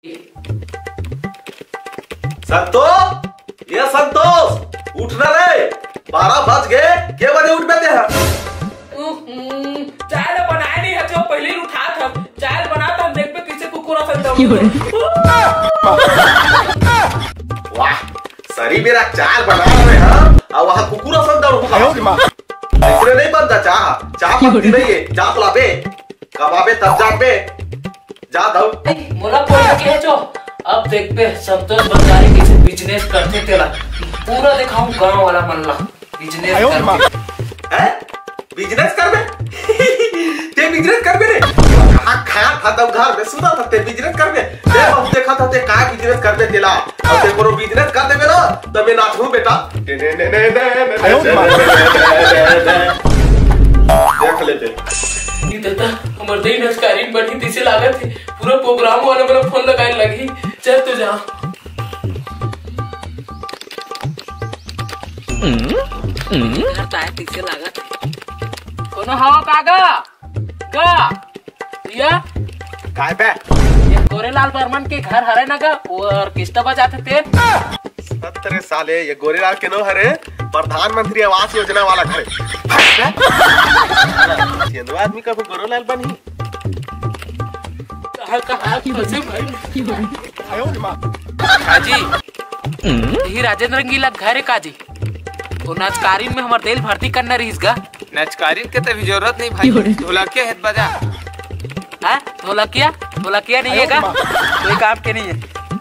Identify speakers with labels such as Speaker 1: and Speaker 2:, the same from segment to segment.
Speaker 1: संतोष, ये संतोष उठना रे, 12 बज गए, क्या बजे उठ बैठे हैं?
Speaker 2: चाय बनाया नहीं है जो पहले ही उठा था। चाय बना था देख पे पीछे कुकुर
Speaker 1: वाह, सरी मेरा चाय बना रहे हैं और वहाँ कुकुर ऐसे नहीं बनता चाह, चाह बनती नहीं है, जा लाबे, कबाबे तब जा पे, जा दो।
Speaker 2: मोला बोल के जो अब देख पे संतोष बंजारी कैसे बिजनेस करते तेरा पूरा दिखाऊं गांव वाला मल्ला बिजनेस करके।
Speaker 1: हैं? बिजनेस कर बे? ते बिजनेस कर बे रे? कहाँ खाया था तब घर में सुना था ते बिजनेस कर बे? ते हम देखा था ते काय बिजनेस कर बे तेला? अब ते करो बिजनेस कर दे बेला तब मैं नाचूं बेटा। देख लेते।
Speaker 2: ये देता हमारे दही नस्कारीन बढ़ी तीसे लागत है पूरा प्रोग्राम वाला मेरा फोन लगाने लगी। चल तू जा। करता है तीसे लागत कोनो हवा कागा गा ये
Speaker 1: काय पे?
Speaker 2: ये गोरेलाल बर्मन के घर हरे ना गा और किस्ता बजाते थे
Speaker 1: 17 साले ये गोरेलाल के नो हरे प्रधानमंत्री आवास योजना वाला घर है। आदमी का गोरेलाल बनी
Speaker 2: काजी यही राजेंद्र रंगीला घर है काजी और नाचकारीन में हमार दिल भर्ती करना रहीस गा।
Speaker 3: नाचकारीन के तो जरूरत नहीं भाई, ढोलकिया है बजा।
Speaker 2: हाँ ढोलकिया नहीं है का? कोई काम के नहीं है।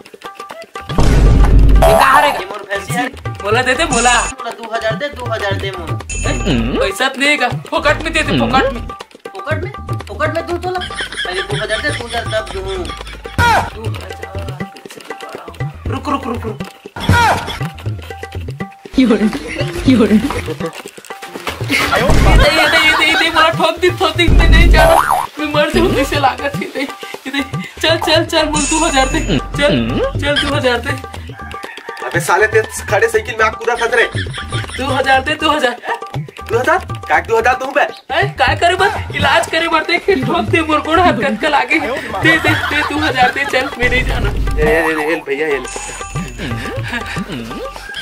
Speaker 2: ये कहाँ रे? बोला देते बोला
Speaker 4: 2000 दे 2000 दे मोर
Speaker 2: पैसा नहीं है का? फोकट में देते फोकट में दूं तो
Speaker 4: पहले 2000 दे 2000 तब दूं।
Speaker 2: रुक ये बोला ठोक दी नहीं जाना मैं मर जाऊँ इसे लागत ही चल बोल 2000 दे चल 2000 दे।
Speaker 1: अबे साले ते खड़े साइकिल में आग कूदा था रे।
Speaker 2: 2000 दे 2000
Speaker 1: काय 2000 दूं बे?
Speaker 2: काय करे बस इलाज करे मरते फिर ठोक दे मोर गोड़ हाथ कटका लागे दे 2000 दे चल मैं नहीं जाना।
Speaker 1: भैया